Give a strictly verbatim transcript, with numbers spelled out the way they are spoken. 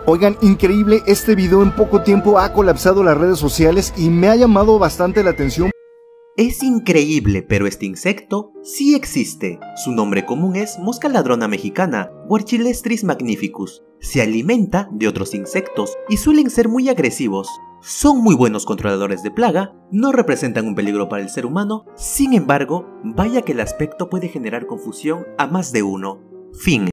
Oigan, increíble, este video en poco tiempo ha colapsado las redes sociales y me ha llamado bastante la atención. Es increíble, pero este insecto sí existe. Su nombre común es mosca ladrona mexicana, Warchilestris magnificus. Se alimenta de otros insectos y suelen ser muy agresivos. Son muy buenos controladores de plaga, no representan un peligro para el ser humano, sin embargo, vaya que el aspecto puede generar confusión a más de uno. Fin.